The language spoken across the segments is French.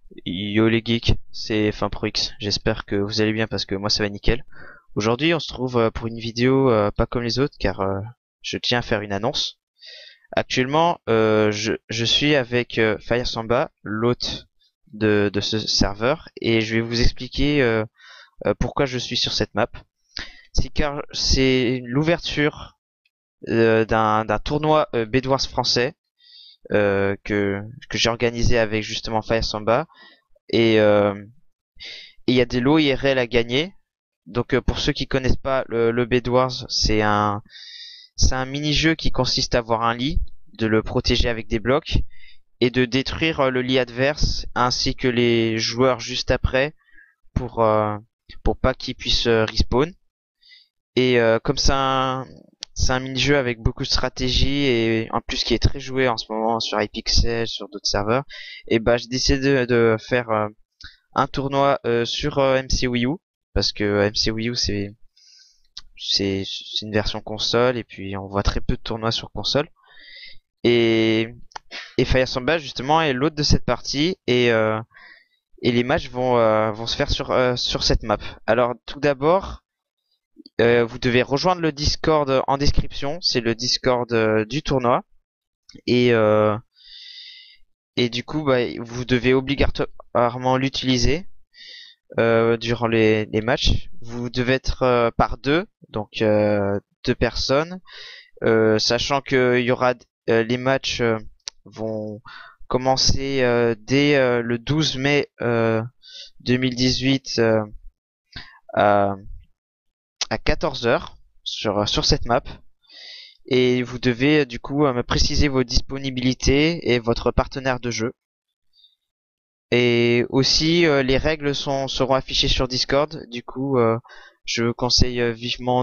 Yo les geeks, c'est FinProX. J'espère que vous allez bien parce que moi ça va nickel. Aujourd'hui on se trouve pour une vidéo pas comme les autres car je tiens à faire une annonce. Actuellement je suis avec Fire Samba, l'hôte de ce serveur, et je vais vous expliquer pourquoi je suis sur cette map. C'est car c'est l'ouverture d'un tournoi Bedwars français que j'ai organisé avec justement Fire Samba. Et il y a des lots IRL à gagner. Donc pour ceux qui connaissent pas le Bed Wars, c'est un mini-jeu qui consiste à avoir un lit, de le protéger avec des blocs et de détruire le lit adverse ainsi que les joueurs juste après pour euh, pour pas qu'ils puissent respawn. Et comme c'est un mini-jeu avec beaucoup de stratégie et en plus qui est très joué en ce moment sur iPixel, sur d'autres serveurs, et bah j'ai décidé de faire un tournoi sur MC Wii U parce que MC Wii U c'est une version console et puis on voit très peu de tournois sur console. Et Fire Samba justement est l'hôte de cette partie, et les matchs vont se faire sur cette map. Alors tout d'abord, vous devez rejoindre le Discord en description, c'est le Discord du tournoi, et euh, et du coup bah, vous devez obligatoirement l'utiliser durant les matchs. Vous devez être par deux, donc deux personnes, sachant que il y aura les matchs vont commencer dès le 12 mai 2018 à, à 14 heures sur cette map. Et vous devez du coup me préciser vos disponibilités et votre partenaire de jeu. Et aussi, les règles seront affichées sur Discord. Du coup, je vous conseille vivement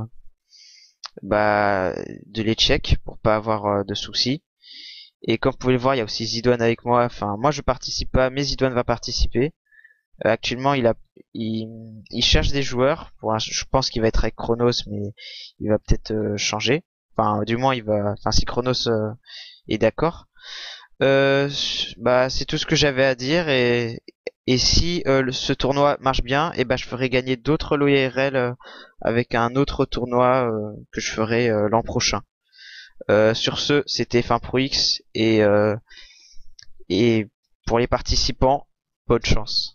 de les check pour pas avoir de soucis. Et comme vous pouvez le voir, il y a aussi Zidane avec moi. Enfin, moi je participe pas, mais Zidane va participer. Actuellement, il cherche des joueurs. Je pense qu'il va être avec Chronos, mais il va peut-être changer. Enfin, du moins, enfin, si Chronos est d'accord. Bah, c'est tout ce que j'avais à dire, et si ce tournoi marche bien, et bah je ferai gagner d'autres lots IRL avec un autre tournoi que je ferai l'an prochain. Sur ce, c'était FinProX, et pour les participants, bonne chance.